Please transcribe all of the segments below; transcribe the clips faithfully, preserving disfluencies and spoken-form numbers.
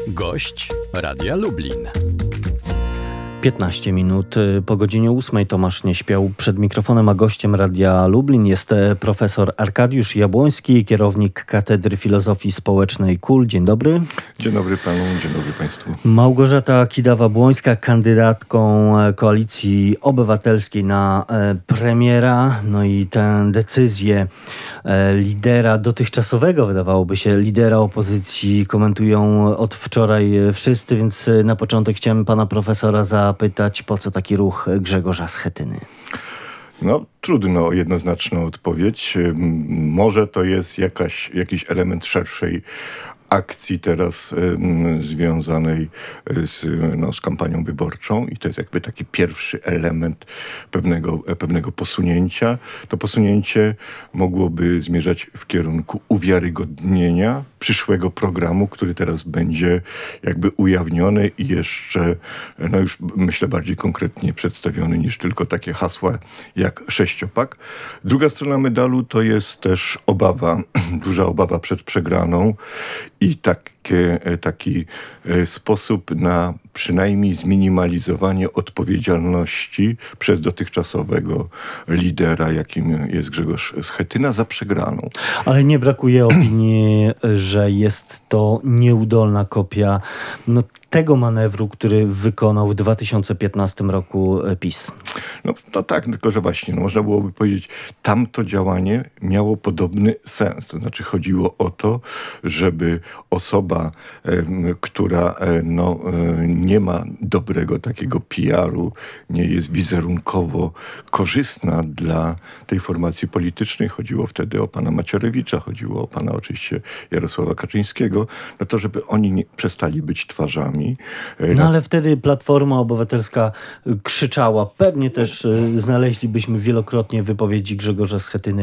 Gość Radia Lublin. piętnaście minut po godzinie ósmej. Tomasz nie śpiał przed mikrofonem, a gościem Radia Lublin jest profesor Arkadiusz Jabłoński, kierownik Katedry Filozofii Społecznej K U L. Dzień dobry. Dzień dobry panu, dzień dobry państwu. Małgorzata Kidawa-Błońska, kandydatką Koalicji Obywatelskiej na premiera. No i tę decyzję lidera dotychczasowego, wydawałoby się, lidera opozycji komentują od wczoraj wszyscy, więc na początek chciałem pana profesora zapytać, po co taki ruch Grzegorza Schetyny? No, trudno o jednoznaczną odpowiedź. Może to jest jakaś, jakiś element szerszej akcji teraz y, związanej z, no, z kampanią wyborczą i to jest jakby taki pierwszy element pewnego, pewnego posunięcia. To posunięcie mogłoby zmierzać w kierunku uwiarygodnienia przyszłego programu, który teraz będzie jakby ujawniony i jeszcze, no już myślę, bardziej konkretnie przedstawiony niż tylko takie hasła jak sześciopak. Druga strona medalu to jest też obawa, duża obawa przed przegraną i takie, taki sposób na przynajmniej zminimalizowanie odpowiedzialności przez dotychczasowego lidera, jakim jest Grzegorz Schetyna, za przegraną. Ale nie brakuje opinii, że jest to nieudolna kopia no, tego manewru, który wykonał w dwa tysiące piętnastym roku PiS. No to tak, tylko że właśnie, no, można byłoby powiedzieć, tamto działanie miało podobny sens. To znaczy chodziło o to, żeby osoba, e, która e, no, e, nie ma dobrego takiego P R-u, nie jest wizerunkowo korzystna dla tej formacji politycznej, chodziło wtedy o pana Macierewicza, chodziło o pana oczywiście Jarosława Kaczyńskiego, no to żeby oni nie przestali być twarzami. No ale wtedy Platforma Obywatelska krzyczała. Pewnie też znaleźlibyśmy wielokrotnie wypowiedzi Grzegorza Schetyny.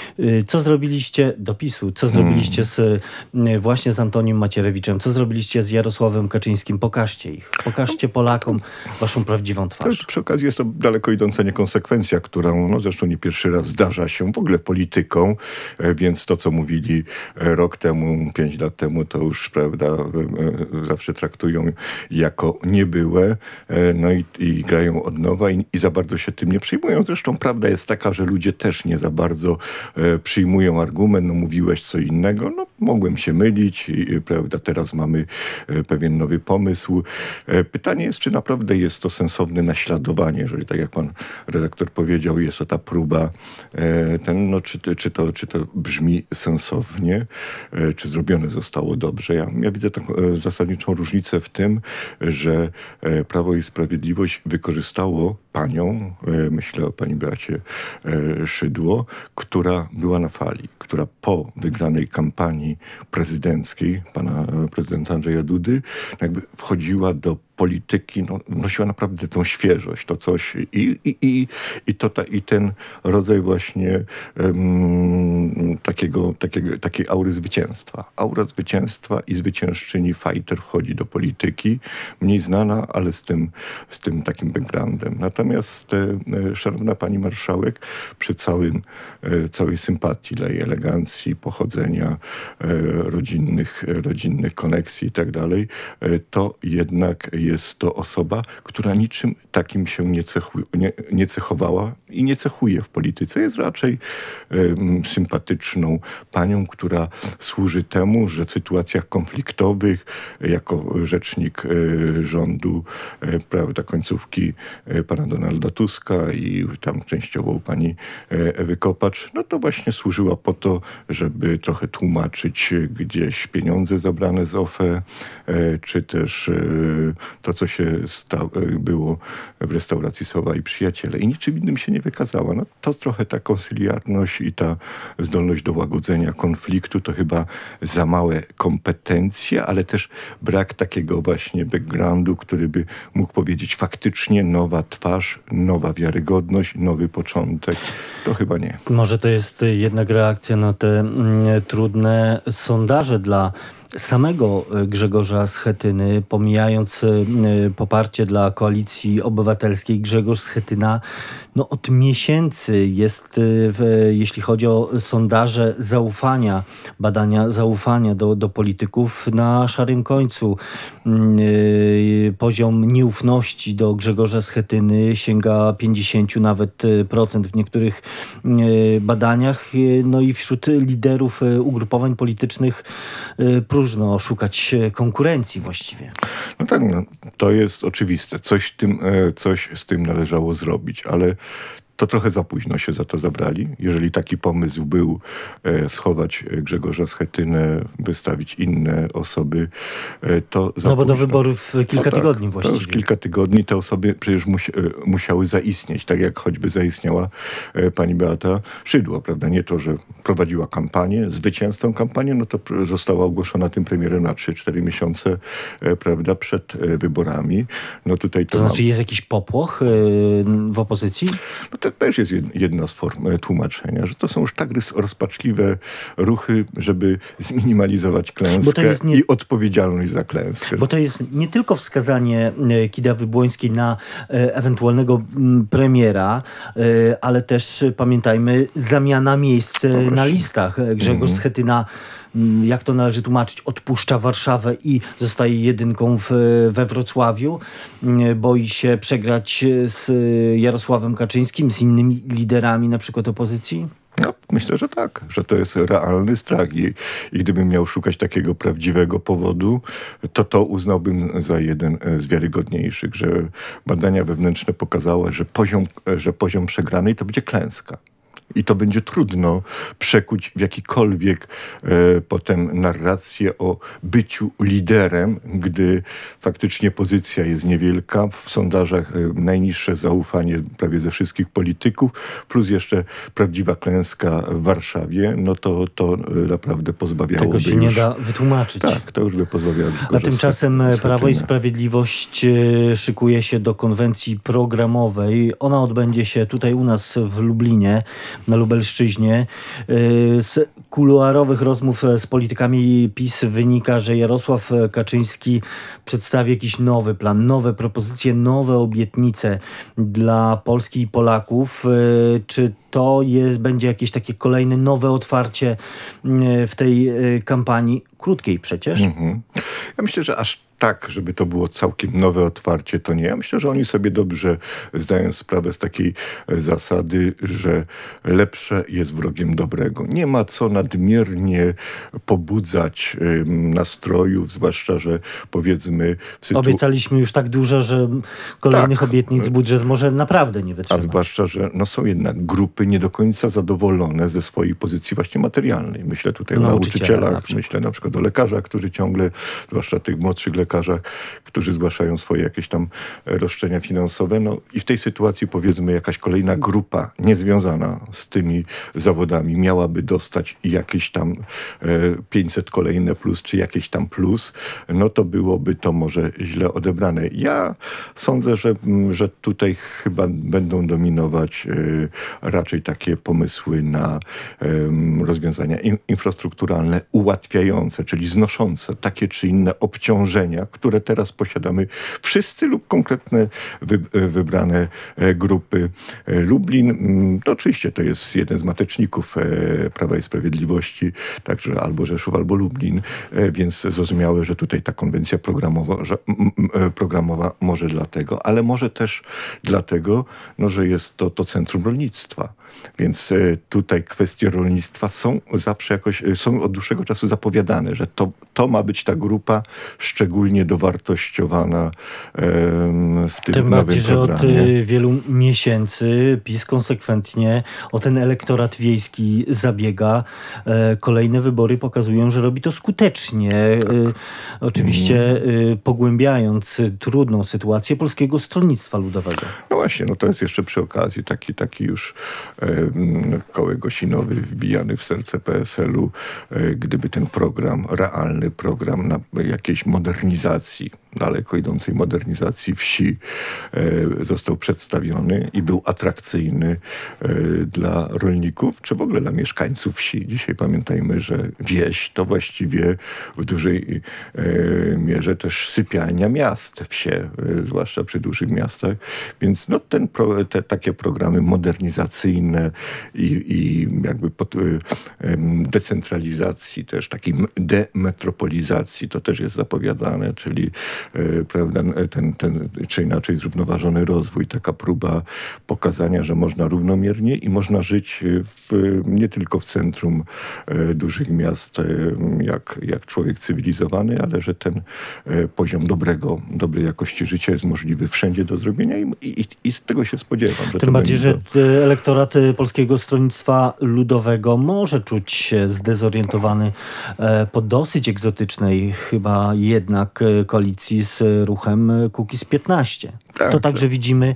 Co zrobiliście do PiS-u? Co zrobiliście z, właśnie z Antonim Macierewiczem? Co zrobiliście z Jarosławem Kaczyńskim? Pokażcie ich. Pokażcie Polakom waszą prawdziwą twarz. Przy okazji jest to daleko idąca niekonsekwencja, która no, zresztą nie pierwszy raz zdarza się w ogóle polityką, więc to, co mówili rok temu, pięć lat temu, to już, prawda, zawsze traktują jako niebyłe, no i, i grają od nowa i, i za bardzo się tym nie przyjmują. Zresztą prawda jest taka, że ludzie też nie za bardzo e, przyjmują argument, no mówiłeś co innego, no mogłem się mylić, i, prawda, teraz mamy e, pewien nowy pomysł. E, pytanie jest, czy naprawdę jest to sensowne naśladowanie, jeżeli tak jak pan redaktor powiedział, jest to ta próba, e, ten, no, czy, czy, to, czy to brzmi sensownie, e, czy zrobione zostało dobrze. Ja, ja widzę taką e, zasadniczą różnicę w tym, że Prawo i Sprawiedliwość wykorzystało panią, myślę o pani Beacie Szydło, która była na fali, która po wygranej kampanii prezydenckiej pana prezydenta Andrzeja Dudy jakby wchodziła do polityki, no, nosiła naprawdę tą świeżość, to coś i, i, i, i, to ta, i ten rodzaj właśnie um, takiego, takiego, takiej aury zwycięstwa. Aura zwycięstwa i zwyciężczyni fighter wchodzi do polityki, mniej znana, ale z tym, z tym takim backgroundem. Natomiast e, szanowna pani marszałek, przy całym, e, całej sympatii dla jej elegancji, pochodzenia, e, rodzinnych, rodzinnych koneksji i tak dalej, e, to jednak jest to osoba, która niczym takim się nie, cechu, nie, nie cechowała i nie cechuje w polityce. Jest raczej um, sympatyczną panią, która służy temu, że w sytuacjach konfliktowych jako rzecznik e, rządu, e, prawda, końcówki e, pana Donalda Tuska i tam częściowo pani e, Ewy Kopacz, no to właśnie służyła po to, żeby trochę tłumaczyć gdzieś pieniądze zabrane z O F E, e, czy też e, to, co się sta- było w restauracji Sowa i Przyjaciele. I niczym innym się nie wykazała. No, to trochę ta konsyliarność i ta zdolność do łagodzenia konfliktu to chyba za małe kompetencje, ale też brak takiego właśnie backgroundu, który by mógł powiedzieć faktycznie nowa twarz, nowa wiarygodność, nowy początek. To chyba nie. Może to jest jednak reakcja na te mm, trudne sondaże dla samego Grzegorza Schetyny, pomijając poparcie dla Koalicji Obywatelskiej. Grzegorz Schetyna no, od miesięcy jest, w, jeśli chodzi o sondaże zaufania, badania zaufania do, do polityków, na szarym końcu. Poziom nieufności do Grzegorza Schetyny sięga pięćdziesiąt nawet procent w niektórych badaniach. No i wśród liderów ugrupowań politycznych próżno szukać konkurencji właściwie. No tak, no, to jest oczywiste. Coś, tym, coś z tym należało zrobić, ale to trochę za późno się za to zabrali. Jeżeli taki pomysł był, e, schować Grzegorza Schetynę, wystawić inne osoby, e, to za No bo późno. do wyborów kilka no tygodni tak, właściwie. To już kilka tygodni te osoby przecież musi, e, musiały zaistnieć, tak jak choćby zaistniała e, pani Beata Szydło, prawda? Nie to, że prowadziła kampanię, zwycięzcą kampanię, no to pr- została ogłoszona tym premierem na trzy cztery miesiące, e, prawda, przed e, wyborami. No tutaj to To znaczy mam... jest jakiś popłoch y, w opozycji? No to też jest jedna z form tłumaczenia, że to są już tak rozpaczliwe ruchy, żeby zminimalizować klęskę nie... i odpowiedzialność za klęskę. Bo to jest nie tylko wskazanie Kidawy Błońskiej na ewentualnego premiera, ale też, pamiętajmy, zamiana miejsc no na listach. Grzegorz mm. Schetyna, jak to należy tłumaczyć, odpuszcza Warszawę i zostaje jedynką w, we Wrocławiu. Boi się przegrać z Jarosławem Kaczyńskim, z innymi liderami na przykład opozycji? No, myślę, że tak, że to jest realny strach i, i gdybym miał szukać takiego prawdziwego powodu, to to uznałbym za jeden z wiarygodniejszych, że badania wewnętrzne pokazały, że poziom, że poziom przegranej to będzie klęska. I to będzie trudno przekuć w jakikolwiek e, potem narrację o byciu liderem, gdy faktycznie pozycja jest niewielka. W sondażach e, najniższe zaufanie prawie ze wszystkich polityków, plus jeszcze prawdziwa klęska w Warszawie, no to, to e, naprawdę pozbawiałoby Tego się już... nie da wytłumaczyć. Tak, to już by pozbawiało. A tymczasem Prawo i Sprawiedliwość szykuje się do konwencji programowej. Ona odbędzie się tutaj u nas w Lublinie, na Lubelszczyźnie. Z kuluarowych rozmów z politykami PiS wynika, że Jarosław Kaczyński przedstawi jakiś nowy plan, nowe propozycje, nowe obietnice dla Polski i Polaków. Czy to jest, będzie jakieś takie kolejne nowe otwarcie w tej kampanii? Krótkiej przecież. Mhm. Ja myślę, że aż tak, żeby to było całkiem nowe otwarcie, to nie. Ja myślę, że oni sobie dobrze zdają sprawę z takiej zasady, że lepsze jest wrogiem dobrego. Nie ma co nadmiernie pobudzać y, nastrojów, zwłaszcza, że powiedzmy... W sytu... Obiecaliśmy już tak dużo, że kolejnych tak. obietnic budżet może naprawdę nie wytrzymać. A zwłaszcza, że no, są jednak grupy nie do końca zadowolone ze swojej pozycji właśnie materialnej. Myślę tutaj o nauczycielach, na myślę na przykład o lekarzach, którzy ciągle, zwłaszcza tych młodszych lekarzach, którzy zgłaszają swoje jakieś tam roszczenia finansowe. No i w tej sytuacji powiedzmy jakaś kolejna grupa niezwiązana z tymi zawodami miałaby dostać jakieś tam e, pięćset kolejne plus, czy jakieś tam plus, no to byłoby to może źle odebrane. Ja sądzę, że, że tutaj chyba będą dominować e, raczej takie pomysły na e, rozwiązania in, infrastrukturalne ułatwiające, czyli znoszące takie czy inne obciążenia, które teraz posiadamy wszyscy lub konkretne wy, wybrane grupy. Lublin, to oczywiście to jest jeden z mateczników Prawa i Sprawiedliwości, także albo Rzeszów, albo Lublin, więc zrozumiałe, że tutaj ta konwencja programowa, że, programowa może dlatego, ale może też dlatego, no, że jest to, to centrum rolnictwa. Więc tutaj kwestie rolnictwa są zawsze jakoś, są od dłuższego czasu zapowiadane, że to, to ma być ta grupa szczególnie dowartościowana w tym Tym nowym bardziej, programie. Że od wielu miesięcy PiS konsekwentnie o ten elektorat wiejski zabiega. Kolejne wybory pokazują, że robi to skutecznie. Tak. Oczywiście mm. pogłębiając trudną sytuację Polskiego Stronnictwa Ludowego. No właśnie, no to jest jeszcze przy okazji taki, taki już e, kołek osinowy wbijany w serce P S L u, e, gdyby ten program, realny program na jakiejś modernizacji, daleko idącej modernizacji wsi został przedstawiony i był atrakcyjny dla rolników, czy w ogóle dla mieszkańców wsi. Dzisiaj pamiętajmy, że wieś to właściwie w dużej mierze też sypialnia miast, wsie, zwłaszcza przy dużych miastach. Więc no, ten pro, te takie programy modernizacyjne i, i jakby pod, decentralizacji też, takiej demetropolizacji, to też jest zapowiadane, czyli prawda, ten, ten, czy inaczej zrównoważony rozwój, taka próba pokazania, że można równomiernie i można żyć w, nie tylko w centrum dużych miast, jak, jak człowiek cywilizowany, ale że ten poziom dobrego, dobrej jakości życia jest możliwy wszędzie do zrobienia i, i, i z tego się spodziewam. Że Tym to bardziej, będzie... że elektorat Polskiego Stronnictwa Ludowego może czuć się zdezorientowany po dosyć egzotycznej chyba jednak koalicji z ruchem Kukiz piętnaście. Tak, to także tak. widzimy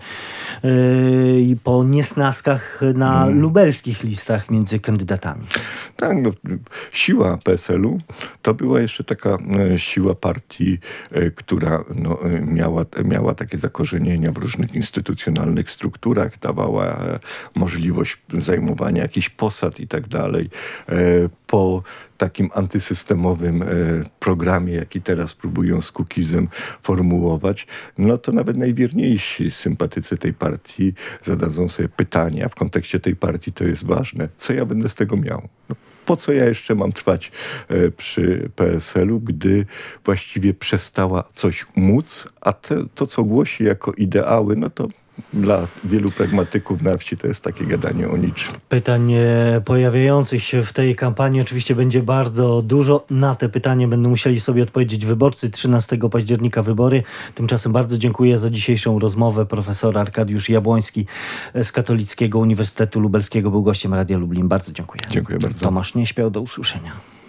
yy, po niesnaskach na hmm. lubelskich listach między kandydatami. Tak, no, siła P S L u to była jeszcze taka e, siła partii, e, która no, e, miała, miała takie zakorzenienia w różnych instytucjonalnych strukturach, dawała e, możliwość zajmowania jakichś posad i tak dalej. E, po takim antysystemowym e, programie, jaki teraz próbują z Kukizem formułować, no to nawet najwierniejsi sympatycy tej partii zadadzą sobie pytania. W kontekście tej partii to jest ważne. Co ja będę z tego miał? No, po co ja jeszcze mam trwać e, przy P S L u, gdy właściwie przestała coś móc, a te, to, co głosi jako ideały, no to dla wielu pragmatyków na wsi to jest takie gadanie o niczym. Pytań pojawiających się w tej kampanii oczywiście będzie bardzo dużo. Na te pytanie będą musieli sobie odpowiedzieć wyborcy. trzynastego października wybory. Tymczasem bardzo dziękuję za dzisiejszą rozmowę. Profesor Arkadiusz Jabłoński z Katolickiego Uniwersytetu Lubelskiego był gościem Radia Lublin. Bardzo dziękuję. Dziękuję bardzo. Tomasz Nieśpiał, do usłyszenia.